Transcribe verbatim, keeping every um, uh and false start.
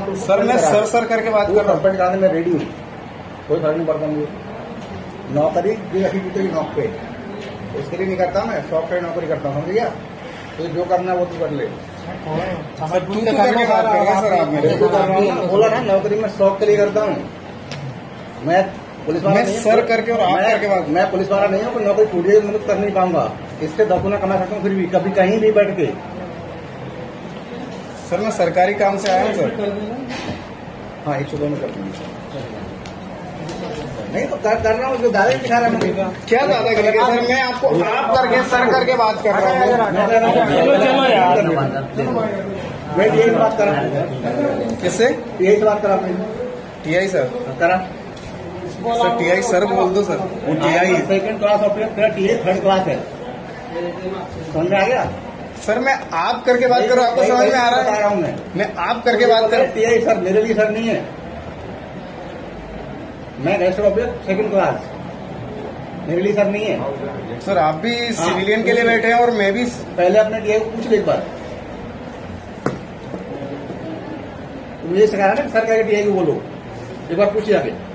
Sir मैं sir sir करके बात कर रहा हूँ। कंप्लेंट कराने में रेडी हूँ, कोई फर्क नहीं पड़ता मुझे। नौकरी भी रखी थी नौक पे, इसके लिए नहीं करता मैं, शॉप पे नौकरी करता हूँ, समझ गया। तो जो करना है वो तू कर ले। सर तू तो करके बात कर रहे हैं सर आप मेरे। बोला ना नौकरी में शौक के लिए करता हूँ मैं, पुलिस वाला मैं नहीं सर करके और आप मैं, करके बात। मैं पुलिस वाला नहीं हूँ, कोई नौकरी छूट जाएगी मदद कर नहीं पाऊंगा। इससे दस गुना कमा सकता हूँ फिर भी, कभी कहीं भी बैठ के। सर मैं सरकारी काम से आया हूँ सर। हाँ एक सौ दो में कर दूंगी। नहीं तो कर कर रहा हूँ, जो दादा दिखा रहा है मुझे। क्या ज्यादा करेंगे सर, मैं आपको आप करके सर करके बात कर रहा हूँ। मैं यही बात कर रहा हूँ। किससे? यही बात करा आपने? T I sir. करा सर टी आई सर बोल दो सर। वो टी आई सेकंड क्लास और तेरा टी आई थर्ड क्लास है, समझ में आ गया? सर मैं आप करके बात कर रहा हूँ, आपको समझ में आ रहा है? मैं मैं आप करके बात कर। टी आई सर मेरे लिए सर नहीं है, मैं रजिस्टर्ड ऑफिसर सेकंड क्लास, मेरे लिए सर नहीं है। सर आप भी सिविलियन के लिए बैठे हैं और मैं भी। पहले अपने टी आई को पूछ ले एक बार, मुझे सिखाया ना सर कह टी आई को बोलो, एक बार पूछ जाके।